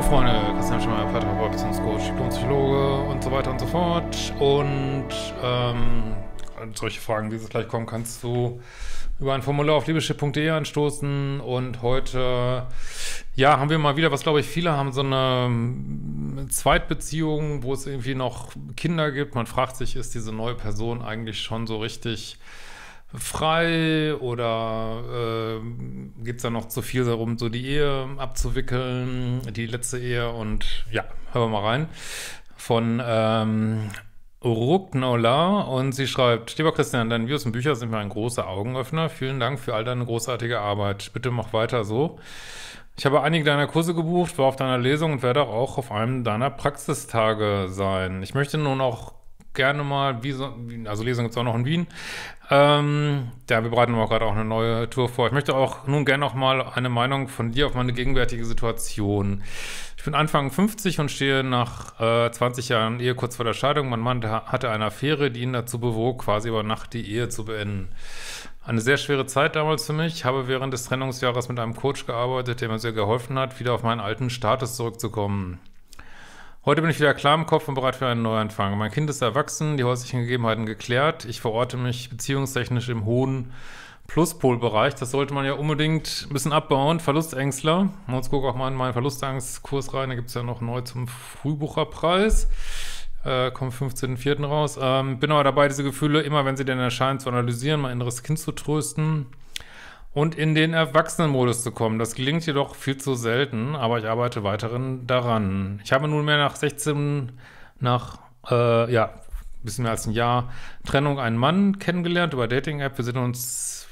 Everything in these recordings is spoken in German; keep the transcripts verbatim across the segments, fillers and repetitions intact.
Freunde, Christian Schemmer, Paartherapeut, Beziehungscoach, Diplompsychologe und so weiter und so fort. Und ähm, solche Fragen, wie es gleich kommen, kannst du über ein Formular auf liebeschip punkt de anstoßen. Und heute, ja, haben wir mal wieder, was glaube ich viele haben, so eine Zweitbeziehung, wo es irgendwie noch Kinder gibt. Man fragt sich, ist diese neue Person eigentlich schon so richtig frei oder äh, geht es da noch zu viel darum, so die Ehe abzuwickeln, die letzte Ehe? Und ja, hören wir mal rein. Von ähm, Ruknola, und sie schreibt: Lieber Christian, deine Videos und Bücher sind mir ein großer Augenöffner. Vielen Dank für all deine großartige Arbeit. Bitte mach weiter so. Ich habe einige deiner Kurse gebucht, war auf deiner Lesung und werde auch auf einem deiner Praxistage sein. Ich möchte nun auch gerne mal, wie so, also Lesung gibt es auch noch in Wien. Ähm, ja, wir bereiten auch gerade auch eine neue Tour vor. Ich möchte auch nun gerne noch mal eine Meinung von dir auf meine gegenwärtige Situation. Ich bin Anfang fünfzig und stehe nach äh, zwanzig Jahren Ehe kurz vor der Scheidung. Mein Mann hatte eine Affäre, die ihn dazu bewog, quasi über Nacht die Ehe zu beenden. Eine sehr schwere Zeit damals für mich. Ich habe während des Trennungsjahres mit einem Coach gearbeitet, der mir sehr geholfen hat, wieder auf meinen alten Status zurückzukommen. Heute bin ich wieder klar im Kopf und bereit für einen Neuanfang. Mein Kind ist erwachsen, die häuslichen Gegebenheiten geklärt. Ich verorte mich beziehungstechnisch im hohen Pluspolbereich. Das sollte man ja unbedingt ein bisschen abbauen. Verlustängstler. Und jetzt gucke auch mal in meinen Verlustangstkurs rein. Da gibt es ja noch neu zum Frühbucherpreis. Äh, kommt fünfzehnten vierten raus. Ähm, bin aber dabei, diese Gefühle, immer wenn sie denn erscheinen, zu analysieren, mein inneres Kind zu trösten und in den Erwachsenenmodus zu kommen. Das gelingt jedoch viel zu selten, aber ich arbeite weiterhin daran. Ich habe nunmehr nach sechzehn, nach, äh, ja, ein bisschen mehr als ein Jahr Trennung einen Mann kennengelernt über Dating-App. Wir sind uns,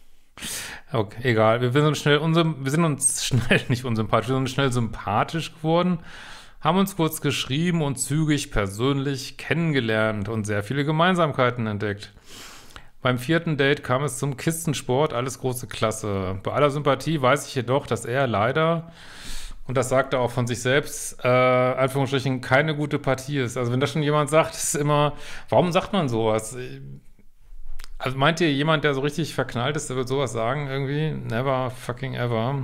okay, egal, wir sind uns schnell, wir sind uns schnell, nicht unsympathisch, wir sind uns schnell sympathisch geworden, haben uns kurz geschrieben und zügig persönlich kennengelernt und sehr viele Gemeinsamkeiten entdeckt. Beim vierten Date kam es zum Kistensport, alles große Klasse. Bei aller Sympathie weiß ich jedoch, dass er leider, und das sagt er auch von sich selbst, äh, Anführungsstrichen, keine gute Partie ist. Also wenn das schon jemand sagt, ist immer, warum sagt man sowas? Also meint ihr, jemand, der so richtig verknallt ist, der wird sowas sagen irgendwie? Never fucking ever.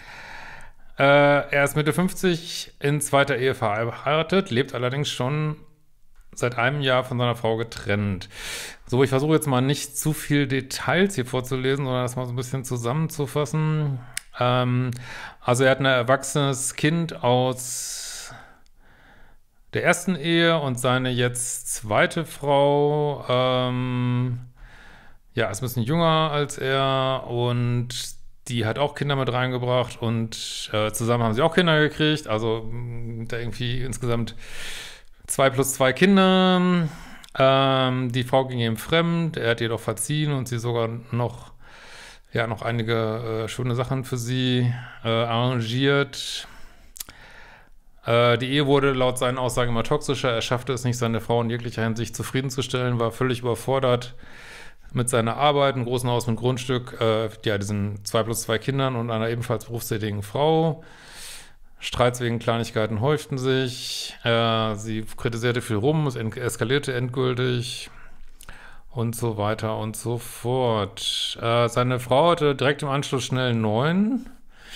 Äh, er ist Mitte fünfzig, in zweiter Ehe verheiratet, lebt allerdings schon seit einem Jahr von seiner Frau getrennt. So, ich versuche jetzt mal nicht zu viel Details hier vorzulesen, sondern das mal so ein bisschen zusammenzufassen. Ähm, also er hat ein erwachsenes Kind aus der ersten Ehe und seine jetzt zweite Frau, ähm, ja, ist ein bisschen jünger als er und die hat auch Kinder mit reingebracht und äh, zusammen haben sie auch Kinder gekriegt, also da irgendwie insgesamt Zwei plus zwei Kinder, ähm, die Frau ging ihm fremd, er hat jedoch verziehen und sie sogar noch, ja, noch einige äh, schöne Sachen für sie äh, arrangiert. Äh, die Ehe wurde laut seinen Aussagen immer toxischer, er schaffte es nicht, seine Frau in jeglicher Hinsicht zufriedenzustellen, war völlig überfordert mit seiner Arbeit, einem großen Haus mit Grundstück, äh, ja, diesen zwei plus zwei Kindern und einer ebenfalls berufstätigen Frau. Streits wegen Kleinigkeiten häuften sich, äh, sie kritisierte viel rum, es eskalierte endgültig und so weiter und so fort. Äh, seine Frau hatte direkt im Anschluss schnell einen neuen,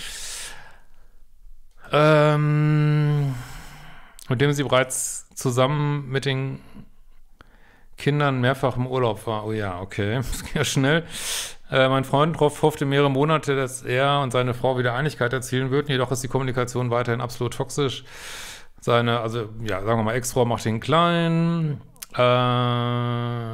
ähm, mit dem sie bereits zusammen mit den Kindern mehrfach im Urlaub war. Oh ja, okay, das ging ja schnell. Äh, mein Freund hoffte mehrere Monate, dass er und seine Frau wieder Einigkeit erzielen würden, jedoch ist die Kommunikation weiterhin absolut toxisch. Seine, also, ja, sagen wir mal, Ex-Frau macht ihn klein. Äh,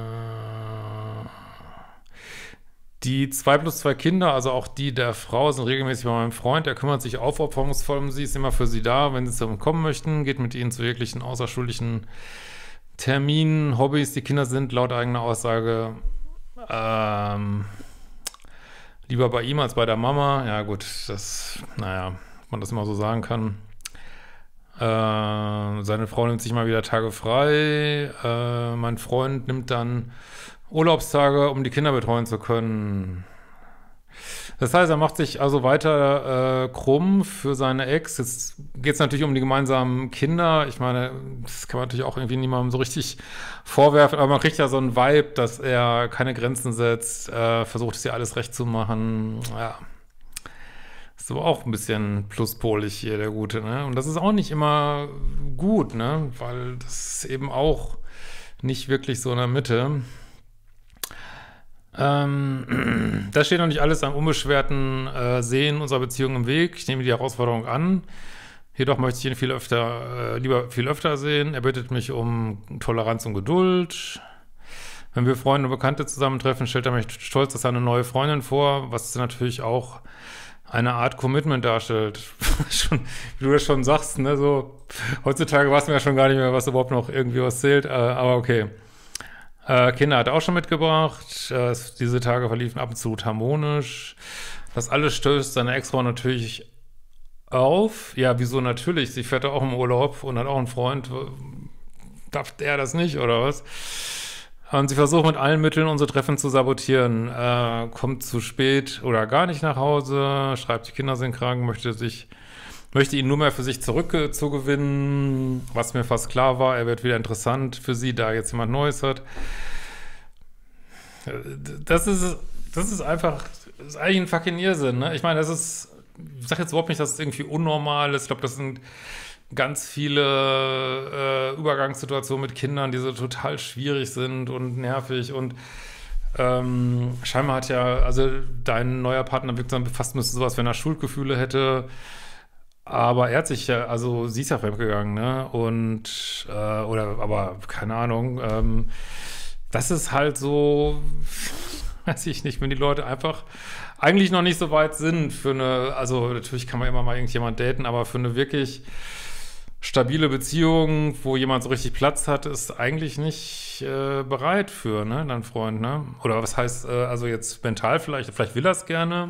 die zwei plus zwei Kinder, also auch die der Frau, sind regelmäßig bei meinem Freund. Er kümmert sich aufopferungsvoll um sie, ist immer für sie da, wenn sie zu kommen möchten, geht mit ihnen zu jeglichen außerschulischen Terminen, Hobbys. Die Kinder sind laut eigener Aussage ähm, lieber bei ihm als bei der Mama. Ja gut, das, naja, ob man das immer so sagen kann. Äh, seine Frau nimmt sich mal wieder Tage frei. Äh, mein Freund nimmt dann Urlaubstage, um die Kinder betreuen zu können. Das heißt, er macht sich also weiter äh, krumm für seine Ex. Jetzt geht es natürlich um die gemeinsamen Kinder. Ich meine, das kann man natürlich auch irgendwie niemandem so richtig vorwerfen, aber man kriegt ja so einen Vibe, dass er keine Grenzen setzt, äh, versucht es ja alles recht zu machen. Ja. Ist aber auch ein bisschen pluspolig hier, der Gute, ne? Und das ist auch nicht immer gut, ne? Weil das ist eben auch nicht wirklich so in der Mitte. Ähm, das steht noch nicht alles am unbeschwerten äh, Sehen unserer Beziehung im Weg. Ich nehme die Herausforderung an. Jedoch möchte ich ihn viel öfter, äh, lieber viel öfter sehen. Er bittet mich um Toleranz und Geduld. Wenn wir Freunde und Bekannte zusammentreffen, stellt er mich stolz als seine neue Freundin vor, was natürlich auch eine Art Commitment darstellt. Schon, wie du das schon sagst, ne, so, heutzutage weiß man ja schon gar nicht mehr, was überhaupt noch irgendwie was zählt, äh, aber okay. Äh, Kinder hat er auch schon mitgebracht. Äh, diese Tage verliefen absolut harmonisch. Das alles stößt seine Ex-Frau natürlich auf. Ja, wieso natürlich? Sie fährt ja auch im Urlaub und hat auch einen Freund. Darf er das nicht, oder was? Und sie versucht mit allen Mitteln, unsere Treffen zu sabotieren. Äh, kommt zu spät oder gar nicht nach Hause, schreibt, die Kinder sind krank, möchte sich, möchte ihn nur mehr für sich zurückzugewinnen, was mir fast klar war. Er wird wieder interessant für sie, da er jetzt jemand Neues hat. Das ist, das ist einfach, das ist eigentlich ein fucking Irrsinn, ne? Ich meine, das ist, ich sag jetzt überhaupt nicht, dass es irgendwie unnormal ist. Ich glaube, das sind ganz viele äh, Übergangssituationen mit Kindern, die so total schwierig sind und nervig und ähm, scheinbar hat ja, also dein neuer Partner wirkt dann fast müsste sowas, wenn er Schuldgefühle hätte, aber er hat sich ja, also sie ist ja fremdgegangen, ne, und äh, oder, aber keine Ahnung, ähm, das ist halt so, weiß ich nicht, wenn die Leute einfach eigentlich noch nicht so weit sind für eine, also natürlich kann man immer mal irgendjemand daten, aber für eine wirklich stabile Beziehung, wo jemand so richtig Platz hat, ist eigentlich nicht äh, bereit für, ne, dein Freund, ne? Oder was heißt, äh, also jetzt mental vielleicht, vielleicht will er es gerne,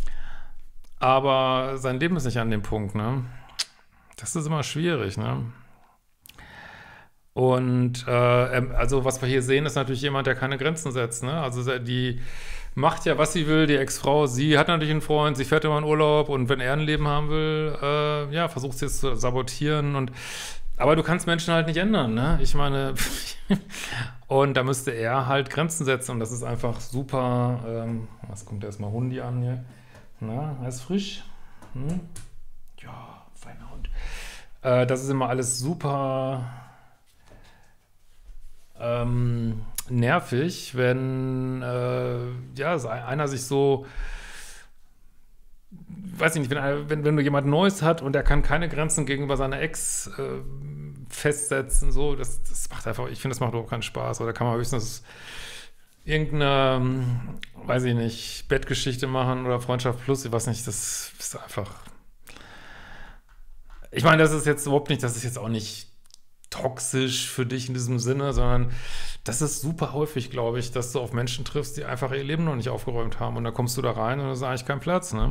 aber sein Leben ist nicht an dem Punkt, ne? Das ist immer schwierig, ne? Und äh, also was wir hier sehen, ist natürlich jemand, der keine Grenzen setzt, ne? Also die macht ja, was sie will, die Ex-Frau. Sie hat natürlich einen Freund, sie fährt immer in Urlaub und wenn er ein Leben haben will, äh, ja, versucht sie es zu sabotieren. Und aber du kannst Menschen halt nicht ändern, ne? Ich meine, und da müsste er halt Grenzen setzen und das ist einfach super. Ähm, was kommt erstmal Hundi an hier? Na, er ist frisch. Hm? Ja, feiner Hund. Äh, das ist immer alles super ähm, nervig, wenn äh, ja, einer sich so, weiß ich nicht, wenn, wenn, wenn du jemand Neues hat und er kann keine Grenzen gegenüber seiner Ex äh, festsetzen, so, das, das macht einfach, ich finde, das macht überhaupt keinen Spaß. Oder kann man höchstens irgendeine, weiß ich nicht, Bettgeschichte machen oder Freundschaft plus, ich weiß nicht, das ist einfach. Ich meine, das ist jetzt überhaupt nicht, das ist jetzt auch nicht toxisch für dich in diesem Sinne, sondern das ist super häufig, glaube ich, dass du auf Menschen triffst, die einfach ihr Leben noch nicht aufgeräumt haben und dann kommst du da rein und da ist eigentlich kein Platz, ne?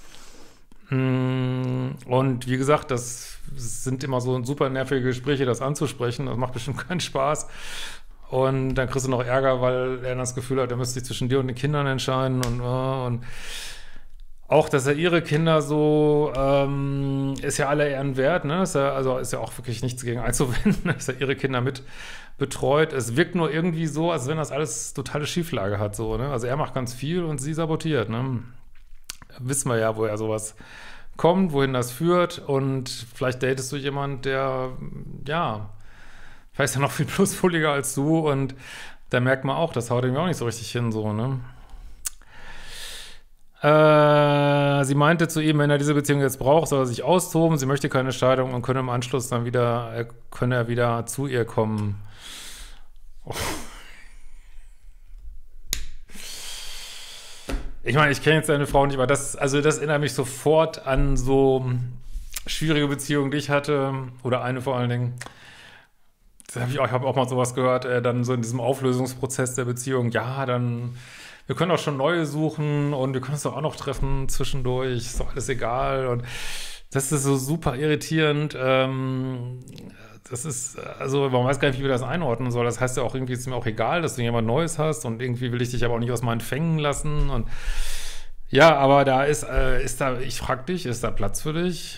Und wie gesagt, das sind immer so super nervige Gespräche, das anzusprechen, das macht bestimmt keinen Spaß und dann kriegst du noch Ärger, weil er das Gefühl hat, er müsste sich zwischen dir und den Kindern entscheiden und, und auch, dass er ihre Kinder so, ähm, ist ja alle Ehren wert, ne? Ist ja, also ist ja auch wirklich nichts gegen einzuwenden, dass er ihre Kinder mit betreut. Es wirkt nur irgendwie so, als wenn das alles totale Schieflage hat, so, ne? Also er macht ganz viel und sie sabotiert, ne? Wissen wir ja, woher sowas kommt, wohin das führt und vielleicht datest du jemanden, der, ja, vielleicht ist er noch viel pluspoliger als du und da merkt man auch, das haut ihm auch nicht so richtig hin, so, ne? Äh, sie meinte zu ihm, wenn er diese Beziehung jetzt braucht, soll er sich austoben. Sie möchte keine Scheidung und könne im Anschluss dann wieder, er könne er wieder zu ihr kommen. Oh. Ich meine, ich kenne jetzt deine Frau nicht, aber das, also das erinnert mich sofort an so schwierige Beziehungen, die ich hatte, oder eine vor allen Dingen. Das hab ich auch, ich habe auch mal sowas gehört, äh, dann so in diesem Auflösungsprozess der Beziehung, ja, dann wir können auch schon neue suchen und wir können uns doch auch noch treffen zwischendurch, ist doch alles egal. Und das ist so super irritierend. Ähm, das ist, also man weiß gar nicht, wie wir das einordnen soll. Das heißt ja auch irgendwie, ist mir auch egal, dass du jemand Neues hast und irgendwie will ich dich aber auch nicht aus meinen Fängen lassen. Und ja, aber da ist, äh, ist da, ich frag dich, ist da Platz für dich?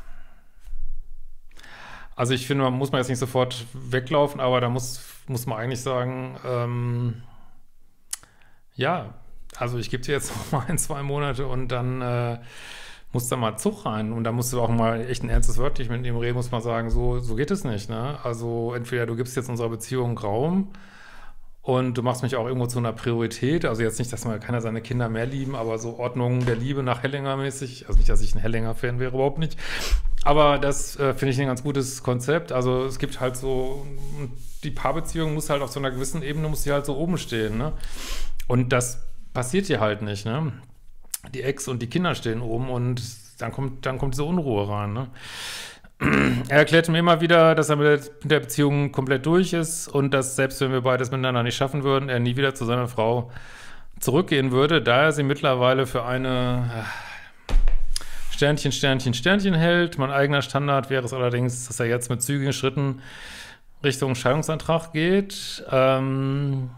Also ich finde, man muss man jetzt nicht sofort weglaufen, aber da muss, muss man eigentlich sagen, ähm, ja, also ich gebe dir jetzt noch mal ein, zwei Monate und dann äh, muss da mal Zug rein und da musst du auch mal echt ein ernstes Wörtchen mit ihm reden, muss man sagen, so, so geht es nicht, ne? Also entweder du gibst jetzt unserer Beziehung Raum und du machst mich auch irgendwo zu einer Priorität, also jetzt nicht, dass man keiner seine Kinder mehr lieben, aber so Ordnung der Liebe nach Hellinger-mäßig, also nicht, dass ich ein Hellinger-Fan wäre, überhaupt nicht, aber das äh, finde ich ein ganz gutes Konzept, also es gibt halt so, die Paarbeziehung muss halt auf so einer gewissen Ebene, muss die halt so oben stehen, ne? Und das passiert hier halt nicht, ne? Die Ex und die Kinder stehen oben und dann kommt, dann kommt diese Unruhe rein, ne? Er erklärte mir immer wieder, dass er mit der Beziehung komplett durch ist und dass selbst wenn wir beides miteinander nicht schaffen würden, er nie wieder zu seiner Frau zurückgehen würde, da er sie mittlerweile für eine Sternchen, Sternchen, Sternchen hält. Mein eigener Standard wäre es allerdings, dass er jetzt mit zügigen Schritten Richtung Scheidungsantrag geht. Ähm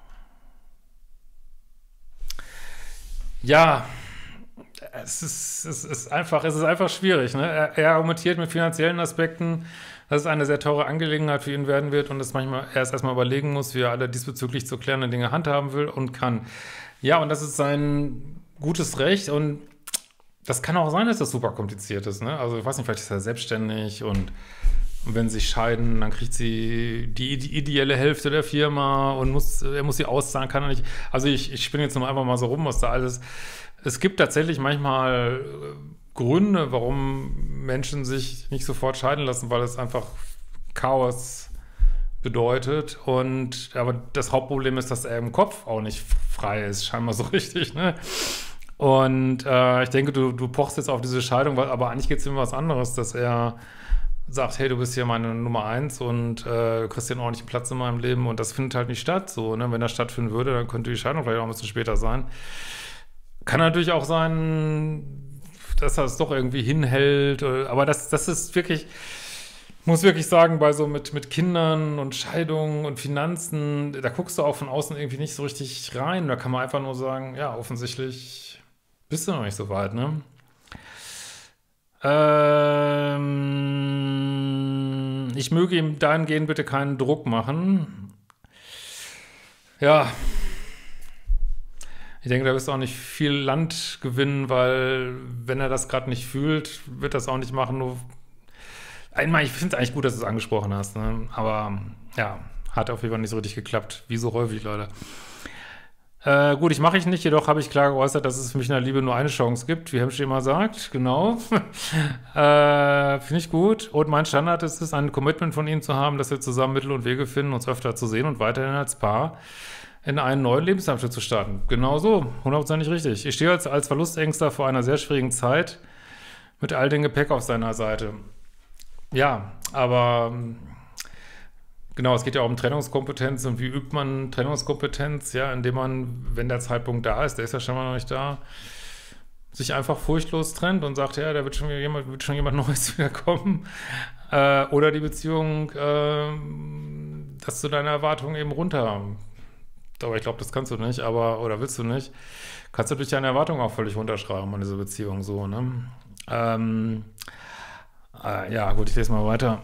ja, Es ist, es ist einfach, es ist einfach schwierig, ne? Er, er argumentiert mit finanziellen Aspekten, dass es eine sehr teure Angelegenheit für ihn werden wird und dass manchmal er es erstmal überlegen muss, wie er alle diesbezüglich zu klärenden Dinge handhaben will und kann. Ja, und das ist sein gutes Recht und das kann auch sein, dass das super kompliziert ist, ne? Also ich weiß nicht, vielleicht ist er selbstständig und Und wenn sie sich scheiden, dann kriegt sie die, die ideelle Hälfte der Firma und muss, er muss sie auszahlen, kann er nicht. Also ich, ich spinne jetzt nur einfach mal so rum, was da alles. Es gibt tatsächlich manchmal Gründe, warum Menschen sich nicht sofort scheiden lassen, weil es einfach Chaos bedeutet. Und aber das Hauptproblem ist, dass er im Kopf auch nicht frei ist, scheinbar so richtig, ne? Und äh, ich denke, du, du pochst jetzt auf diese Scheidung, weil, aber eigentlich geht es um was anderes, dass er sagt, hey, du bist hier meine Nummer eins und äh, du kriegst hier einen ordentlichen Platz in meinem Leben und das findet halt nicht statt, so, ne? Wenn das stattfinden würde, dann könnte die Scheidung vielleicht auch ein bisschen später sein. Kann natürlich auch sein, dass er es doch irgendwie hinhält, oder, aber das, das ist wirklich, muss wirklich sagen, bei so mit, mit Kindern und Scheidungen und Finanzen, da guckst du auch von außen irgendwie nicht so richtig rein, da kann man einfach nur sagen, ja, offensichtlich bist du noch nicht so weit, ne? Ähm, ich möge ihm dahingehend bitte keinen Druck machen. Ja, ich denke, da wirst du auch nicht viel Land gewinnen, weil wenn er das gerade nicht fühlt, wird das auch nicht machen. Nur einmal, ich finde es eigentlich gut, dass du es angesprochen hast, ne? Aber ja, hat auf jeden Fall nicht so richtig geklappt. Wie so häufig, Leute. Äh, gut, ich mache ich nicht, jedoch habe ich klar geäußert, dass es für mich in der Liebe nur eine Chance gibt, wie Hemschi immer sagt, genau. äh, Finde ich gut. Und mein Standard ist es, ein Commitment von ihm zu haben, dass wir zusammen Mittel und Wege finden, uns öfter zu sehen und weiterhin als Paar in einen neuen Lebensabschnitt zu starten. Genau so, hundertprozentig richtig. Ich stehe als, als Verlustängster vor einer sehr schwierigen Zeit mit all dem Gepäck auf seiner Seite. Ja, aber genau, es geht ja auch um Trennungskompetenz und wie übt man Trennungskompetenz, ja, indem man, wenn der Zeitpunkt da ist, der ist ja schon mal noch nicht da, sich einfach furchtlos trennt und sagt, ja, da wird schon jemand, wird schon jemand Neues wiederkommen. Äh, oder die Beziehung, äh, dass du deine Erwartungen eben runter, aber ich glaube, das kannst du nicht, aber, oder willst du nicht, kannst du durch deine Erwartungen auch völlig runterschreiben an diese Beziehung, so, ne? Ähm, äh, ja, gut, ich lese mal weiter.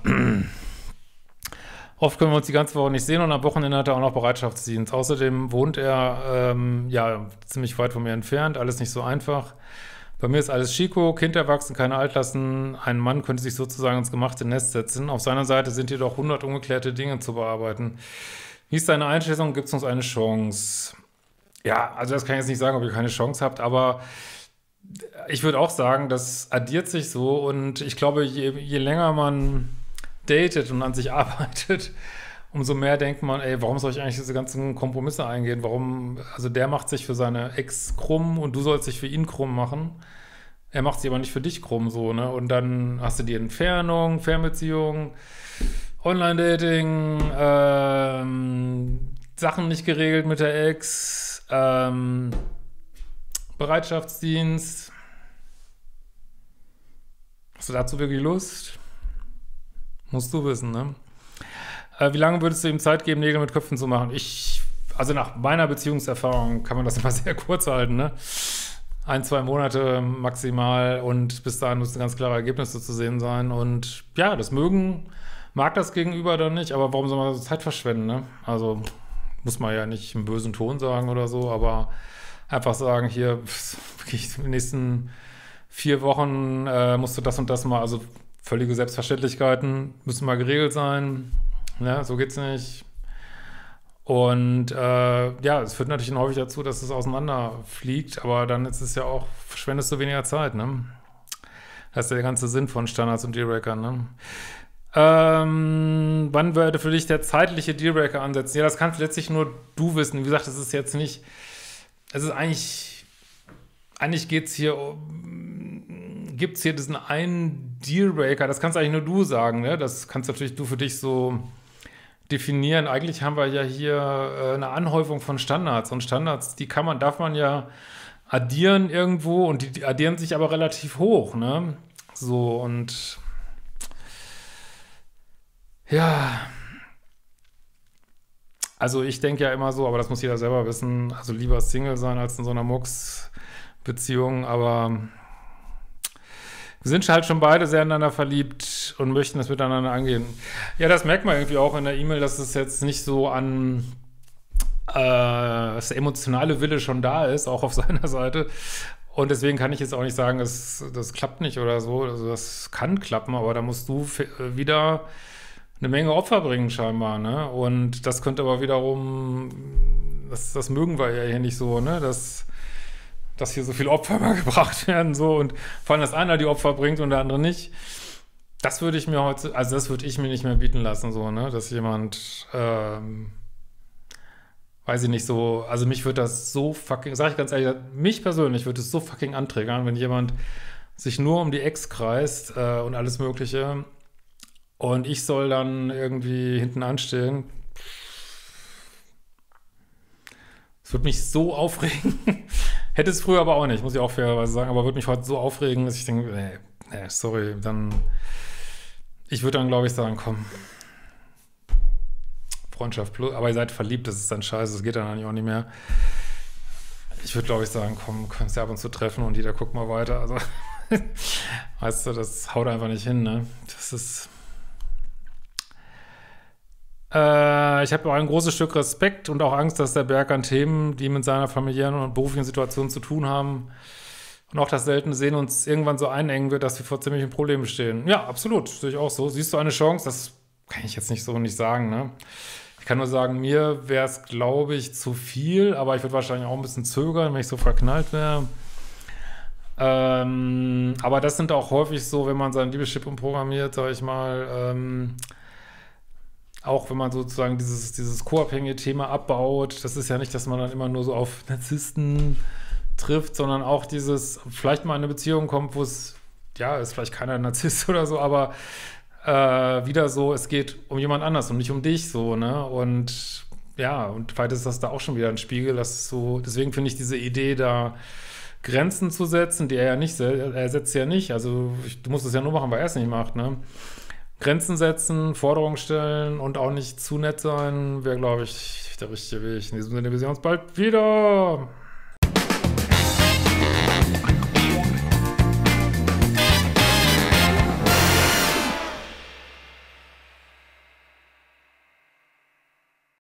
Oft können wir uns die ganze Woche nicht sehen und am Wochenende hat er auch noch Bereitschaftsdienst. Außerdem wohnt er ähm, ja ziemlich weit von mir entfernt, alles nicht so einfach. Bei mir ist alles Chico, Kind erwachsen, keine Altlasten. Ein Mann könnte sich sozusagen ins gemachte Nest setzen. Auf seiner Seite sind jedoch hundert ungeklärte Dinge zu bearbeiten. Wie ist deine Einschätzung? Gibt es uns eine Chance? Ja, also das kann ich jetzt nicht sagen, ob ihr keine Chance habt, aber ich würde auch sagen, das addiert sich so und ich glaube, je, je länger man datet und an sich arbeitet, umso mehr denkt man, ey, warum soll ich eigentlich diese ganzen Kompromisse eingehen? Warum, also der macht sich für seine Ex krumm und du sollst dich für ihn krumm machen. Er macht sich aber nicht für dich krumm, so, ne? Und dann hast du die Entfernung, Fernbeziehung, Online-Dating, ähm, Sachen nicht geregelt mit der Ex, ähm, Bereitschaftsdienst. Hast du dazu wirklich Lust? Musst du wissen, ne? Äh, wie lange würdest du ihm Zeit geben, Nägel mit Köpfen zu machen? Ich, also nach meiner Beziehungserfahrung kann man das immer sehr kurz halten, ne? Ein, zwei Monate maximal und bis dahin müssen ganz klare Ergebnisse zu sehen sein. Und ja, das mögen, mag das Gegenüber dann nicht, aber warum soll man so Zeit verschwenden, ne? Also muss man ja nicht im bösen Ton sagen oder so, aber einfach sagen, hier, wirklich, die nächsten vier Wochen äh, musst du das und das mal, also völlige Selbstverständlichkeiten müssen mal geregelt sein. Ne? So geht's nicht. Und äh, ja, es führt natürlich häufig dazu, dass es auseinanderfliegt, aber dann ist es ja auch, verschwendest du weniger Zeit, ne? Das ist ja der ganze Sinn von Standards und Dealbreakern, ne? Ähm, wann würde für dich der zeitliche Dealbreaker ansetzen? Ja, das kannst letztlich nur du wissen. Wie gesagt, das ist jetzt nicht, es ist eigentlich, eigentlich geht's hier um, gibt's hier diesen einen Dealbreaker, das kannst eigentlich nur du sagen, ne? Das kannst natürlich du für dich so definieren. Eigentlich haben wir ja hier äh, eine Anhäufung von Standards und Standards, die kann man, darf man ja addieren irgendwo und die, die addieren sich aber relativ hoch, ne? So und ja, also ich denke ja immer so, aber das muss jeder selber wissen, also lieber Single sein als in so einer Mux-Beziehung, aber wir sind halt schon beide sehr ineinander verliebt und möchten das miteinander angehen. Ja, das merkt man irgendwie auch in der E-Mail, dass es jetzt nicht so an, äh, dass der emotionale Wille schon da ist, auch auf seiner Seite. Und deswegen kann ich jetzt auch nicht sagen, das, das klappt nicht oder so. Also das kann klappen, aber da musst du wieder eine Menge Opfer bringen scheinbar, ne? Und das könnte aber wiederum, das, das mögen wir ja hier nicht so, ne? Das dass hier so viele Opfer mal gebracht werden, so, und vor allem, dass einer die Opfer bringt und der andere nicht, das würde ich mir heute, also das würde ich mir nicht mehr bieten lassen, so, ne, dass jemand, ähm, weiß ich nicht, so, also mich würde das so fucking, sag ich ganz ehrlich, mich persönlich würde es so fucking anträgern, wenn jemand sich nur um die Ex kreist, äh, und alles Mögliche und ich soll dann irgendwie hinten anstehen. Das würde mich so aufregen. Hätte es früher aber auch nicht, muss ich auch fairerweise sagen, aber würde mich heute so aufregen, dass ich denke, nee, nee sorry, dann, ich würde dann, glaube ich, sagen, komm, Freundschaft plus, aber ihr seid verliebt, das ist dann scheiße, das geht dann eigentlich auch nicht mehr. Ich würde, glaube ich, sagen, komm, kannst ja ab und zu treffen und jeder guckt mal weiter, also, weißt du, das haut einfach nicht hin, ne, das ist... Äh, ich habe auch ein großes Stück Respekt und auch Angst, dass der Berg an Themen, die mit seiner familiären und beruflichen Situation zu tun haben und auch das seltene Sehen uns irgendwann so einengen wird, dass wir vor ziemlichen Problemen stehen. Ja, absolut, sehe ich auch so. Siehst du eine Chance? Das kann ich jetzt nicht so nicht sagen, ne? Ich kann nur sagen, mir wäre es, glaube ich, zu viel, aber ich würde wahrscheinlich auch ein bisschen zögern, wenn ich so verknallt wäre. Ähm, aber das sind auch häufig so, wenn man sein Liebeschip umprogrammiert, sage ich mal, ähm, auch wenn man sozusagen dieses, dieses co-abhängige Thema abbaut, das ist ja nicht, dass man dann immer nur so auf Narzissten trifft, sondern auch dieses, vielleicht mal in eine Beziehung kommt, wo es, ja, ist vielleicht keiner Narzisst oder so, aber äh, wieder so, es geht um jemand anders und nicht um dich, so, ne, und ja, und vielleicht ist das da auch schon wieder ein Spiegel, dass so, deswegen finde ich diese Idee da, Grenzen zu setzen, die er ja nicht, er setzt ja nicht, also ich, du musst es ja nur machen, weil er es nicht macht, ne. Grenzen setzen, Forderungen stellen und auch nicht zu nett sein, wäre, glaube ich, der richtige Weg. In diesem Sinne, wir sehen uns bald wieder.